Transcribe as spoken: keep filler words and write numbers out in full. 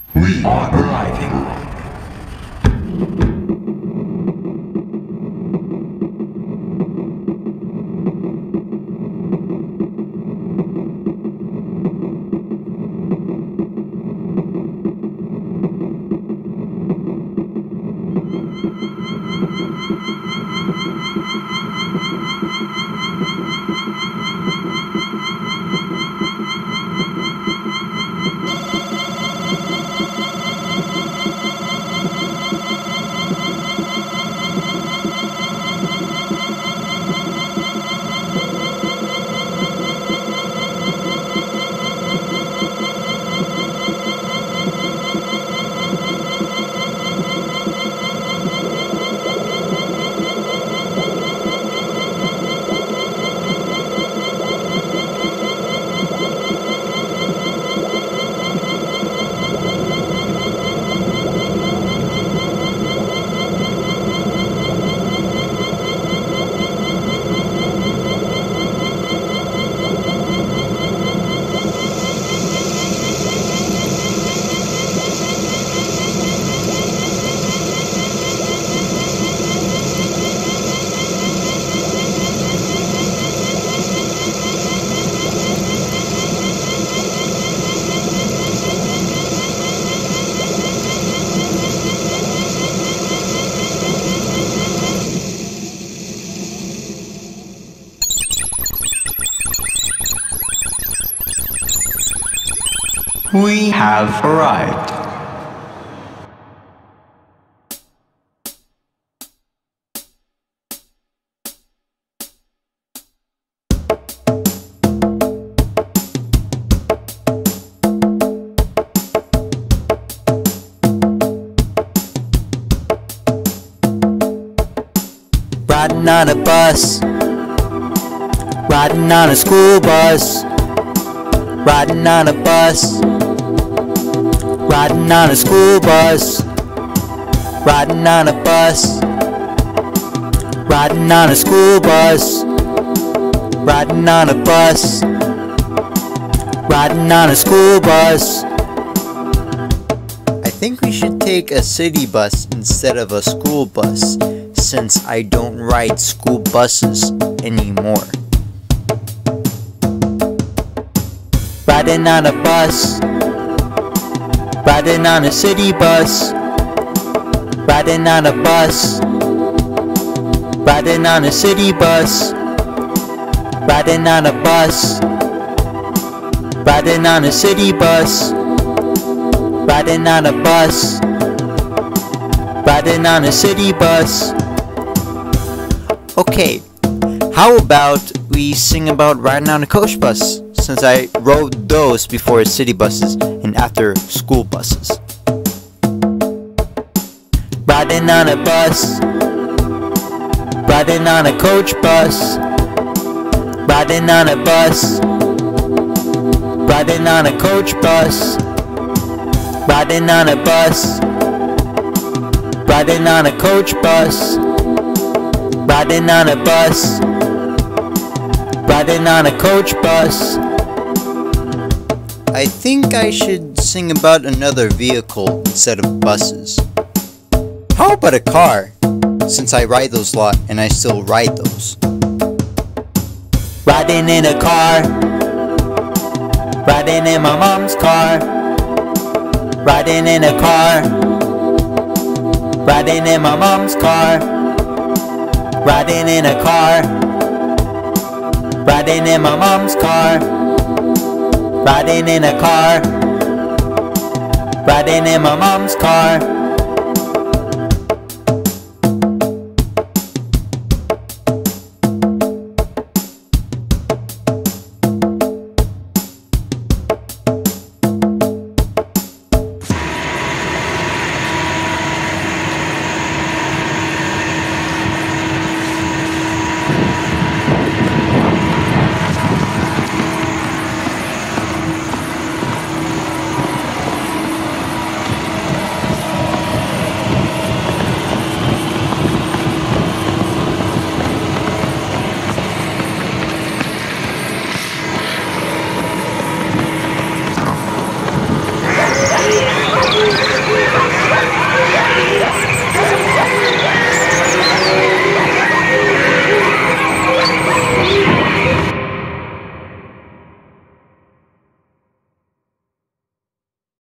We are arriving. We have arrived. Riding on a bus, riding on a school bus, riding on a bus, riding on a school bus, riding on a bus, riding on a school bus, riding on a bus, riding on a school bus. I think we should take a city bus instead of a school bus, since I don't ride school buses anymore. Riding on a bus, riding on a city bus, riding on a bus, riding on a city bus, riding on a bus, riding on a city bus, riding on a bus, riding on a city bus. Okay, how about we sing about riding on a coach bus, since I rode those before city buses and after school buses. Riding on a bus, riding on a coach bus, riding on a bus, riding on a coach bus, riding on a bus, riding on a coach bus, riding on a bus, riding on a coach bus. I think I should sing about another vehicle instead of buses. How about a car, since I ride those a lot and I still ride those. Riding in a car, riding in my mom's car, riding in a car, riding in my mom's car, riding in a car, riding in my mom's car, riding in a car, riding in my mom's car.